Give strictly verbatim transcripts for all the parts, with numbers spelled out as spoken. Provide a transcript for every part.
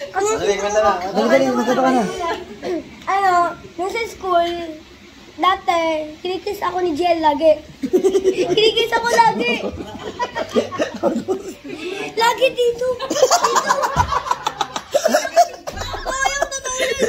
Dali, kwenta na. Dali, dali, magkata ka na. Ano, nasa school, dati, kinikiss ako ni Jiel lagi. Kinikiss ako lagi. Lagi dito. Dito. Oo, yung totoo yun.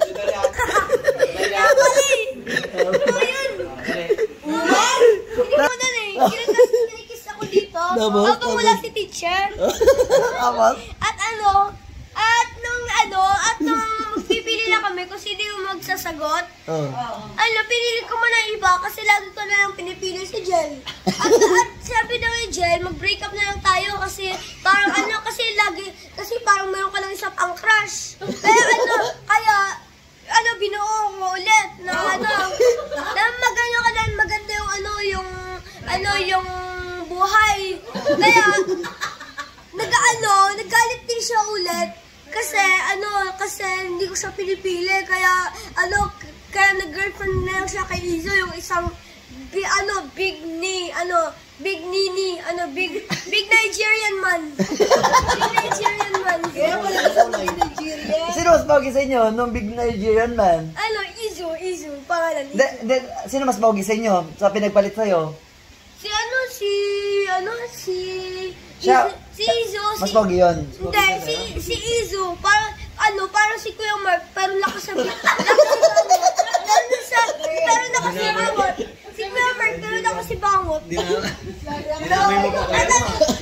Kaya pala eh. Totoo yun. Hindi mo dali. Kinikiss ako dito. Habang wala si teacher. At ano, at nung ano, at nung magpipili na kami kung sino yung magsasagot. Ano, pinili ko muna iba kasi lagi ko na lang pinipili si Jel. At, at sabi daw yung Jel, mag-break up na lang tayo kasi parang ano, kasi lagi, kasi parang meron ka lang isang ang crush. Kaya ano, kaya, ano, binuo ko ulit na ano, na maganda ka na, maganda yung ano, yung, ano, yung buhay. Kaya, nag-ano, nagalit din siya ulit. Kasi, ano, kasi hindi ko siya pinipili. Kaya, ano, kaya nag-girlfriend na lang siya kay Izo, yung isang, bi, ano, big ni, ano, big nini, ano, big, big Nigerian man. Big Nigerian man. Kaya wala ka sa big Nigerian. Sino mas pogi sa inyo nung big Nigerian man? Ano, Izo, Izo, pangalan Izo. De, de, sino mas pogi sa inyo sa pinagpalit sa'yo? Si, ano, si, ano, si, Siya, Izo, si Izo, mas si, pogi yun. hindi, si, si Izo, parang, ano, parang si Kuya Mark, pero lakas sa, lakas sa bangot. Lalo sa, pero lakas sa bangot. Si Kuya Mark, pero lakas sa bangot. Dinamay mo pa kayo.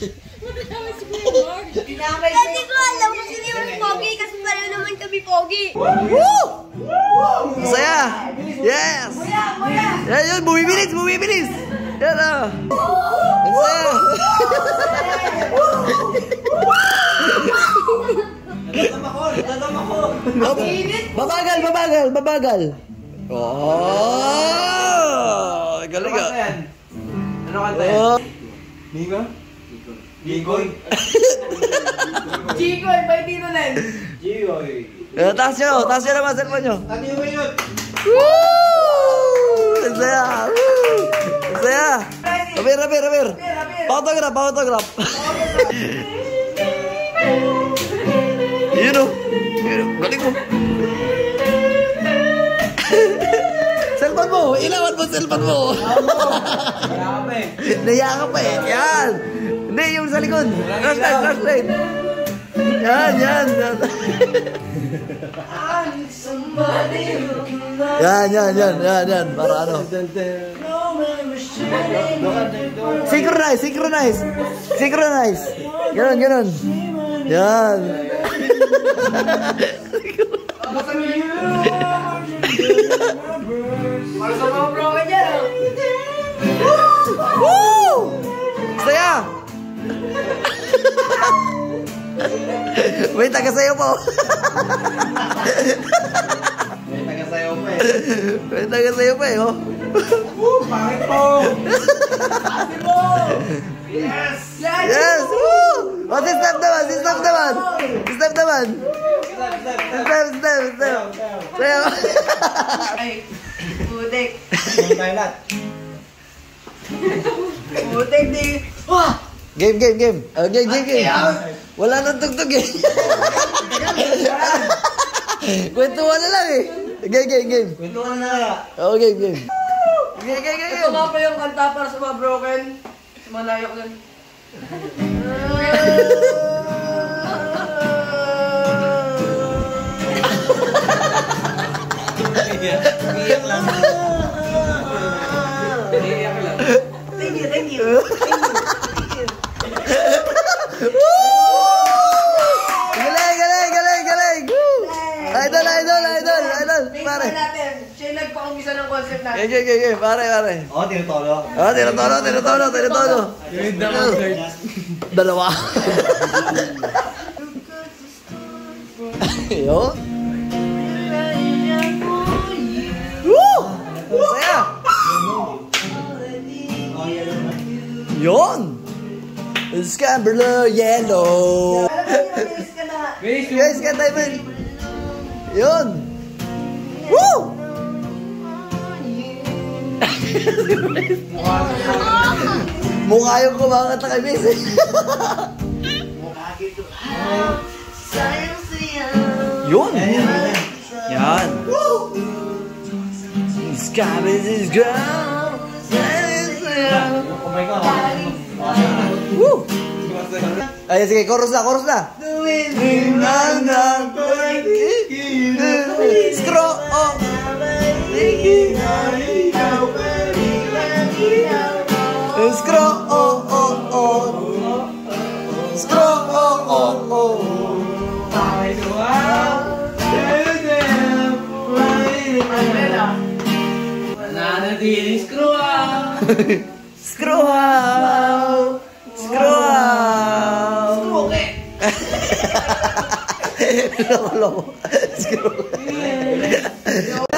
Dinamay mo. Hindi ko alam kung sino yung mas pogi, kasi pareho naman kami pogi. Woo! Masaya! Yes! Yan yun, bumibilis, bumibilis! Yan o! Masaya! Dadam ako, dadam ako. Babagal, babagal, babagal! Oh! Galing ka! Ano kanta yan? Oh! Migo? Gigoy? Gigoy, by Tino Len. Gigoy. Eh, taas nyo, taas nyo naman, cellphone nyo! Ano yung yun? Woo! Masaya! Woo! Masaya! Rabir, rabir, rabir! Photograph, photograph! Yun o! Yun o! Galing mo! Cellphone mo! Ilawan mo cellphone mo! Nayaka pa eh! Yan! Hindi, yung sa likod! Flashlight, flashlight! Yan, yan! Yan, yan, yan, yan, yan! Para ano? Synchronize, synchronize! Synchronize! Ganon, ganon! Yan! Para sa mga broken dyan. Woo! Saya! May taga-sayo po! May taga-sayo pa eh. May taga-sayo pa eh, oh! Woo! Pangit po! Pangit po! Yes! Yes! Woo! Oh, si Steph naman! Si Steph naman! Si Steph naman! Si Steph, Steph, Steph! Sayo! Ay! Putik! Ano tayo lahat? Putik di... Wah! Game, game, game! Oh, game, game, game! Wala nang tugtog eh! Kwentuhan na lang eh! Game, game, game! Kwentuhan na! Oh, game, game! Game, game, game! Ito nga pa yung kanta para sa mga broken. Sa mga layok lang. Iyak lang. Iyak lang. Thank you, thank you. Galing, galing, galing, galing! Idol, idol, idol, idol! Pare! Siya yung nagpakambisa ng concept natin. Game, game, game, game! Pare, pare! Oo, tinutolo. Oh, tinatono, tinatono, tinatono! Dalawa! Yun! Woo! Saya! Yun! Scambler yellow! Guys, kanta yun! Yun! Woo! Mukha yung kumakanta kay Miss. Sayang si Yun! Yan! Sky is ground. Woo! Ay, sige, chorus na, chorus na. Scroll up. Scroll up, up, up. Scroll up, up, up. Screw up! Screw out! Screw out! Screw okay! Loko, loko. Screw out!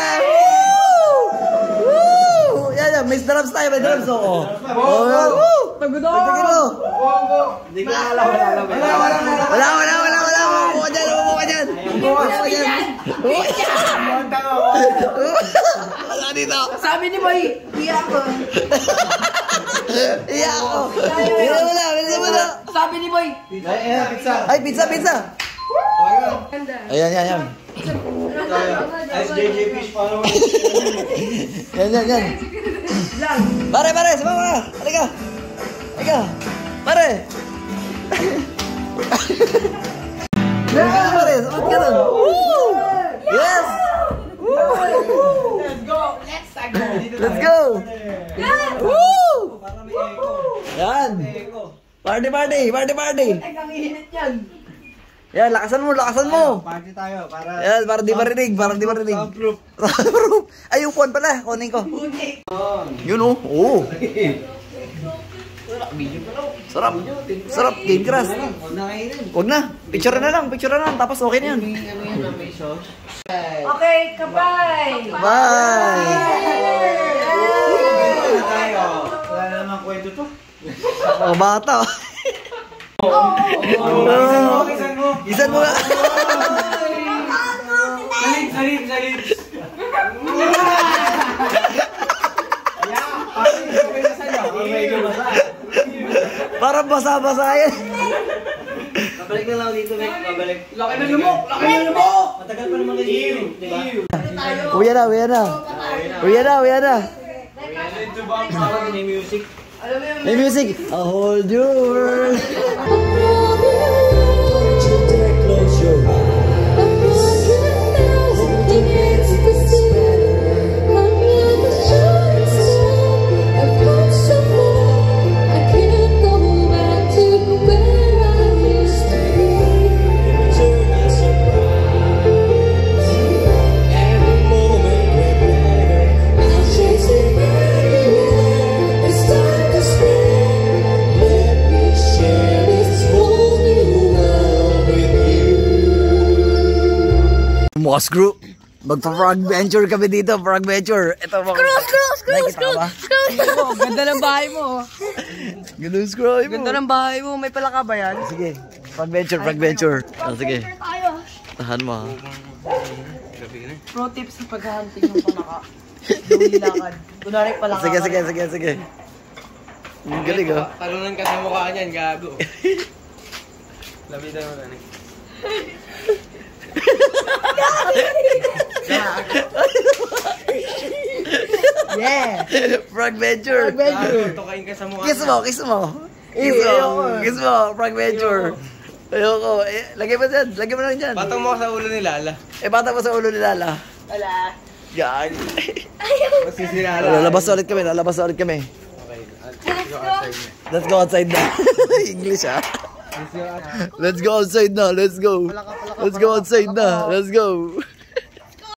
Woo! Yan yan, may drums tayo, may drums. Oo. Woo! Pagod Pagod. Hindi ko alam. Wala, wala, wala. Wala, wala, wala, wala. Umupo ka dyan, umupo ka dyan. Umupo ka dyan. Wala dito. Sabi ni Boy, iyak ko. Iya ako. Bilisan mo na, bilisan mo na. Sabi ni Boy. Ay, pizza, pizza. Ayan, yan, yan. S J J Fish follower. Yan, yan, yan. Pare, pare, sumama ka. Halika. Halika. Pare. Sumama ka, pare. Sumat ka nun. Woo! Yes! Let's go. Let's go. Let's go! Woo! Yan. Party, party, party, party. Ay, ang init yan. Yan, lakasan mo, lakasan mo. Party tayo para Yan, para di marinig, para di marinig. soundproof. Soundproof. Ay, yung phone pala, kunin ko. Yun oh, oo. Sarap. Sarap, game crush. Huwag na, picture na lang, picture na lang, tapos okay na yan. Okay, kapay. Bye! tayo. Wala namang kwento to. Oh, bata. Oh, isan mo, isan mo. Isan mo nga. Salit, salit, salit. Parang basa-basa yan. Babalik na lang dito, Mek. Babalik. Laki ng lumok. Laki ng lumok. Matagal pa naman kayo, di ba? Uya na, uya na. Uya na, uya na. May music. May music. I'll hold your world. Mga screw. Magpa-frog venture kami dito. Frog venture. Ito mga... Screw, screw, screw, Nakikita screw, ka ba? screw. Ganda ng bahay mo. Ganun screw mo. Ganda ng bahay mo. May palaka ba yan? Sige. Frog venture, frog venture. Oh, sige. Tayo. Tahan mo ha. Pro tips sa paghahunting ng palaka. Yung nilakad. Kunwari palaka. Sige, sige, sige, sige. Ang galing oh. Talunan ka sa mukha niyan, gago. Labitan mo na, Nek. Yeah. Frog venture. Gago, tukain ka sa mukha. Kiss mo, kiss mo. Kiss Eh, mo. ayoko. Kiss mo, frog venture. Ayoko. Eh, lagay mo dyan. Lagay mo lang dyan. Patong mo sa ulo ni Lala. Eh, bata mo sa ulo ni Lala. Wala. Yan. Masisira Lalabas ulit kami, lalabas ulit kami. Let's go outside na. English ah. Let's go outside na. Let's go. Let's go outside na. Let's go.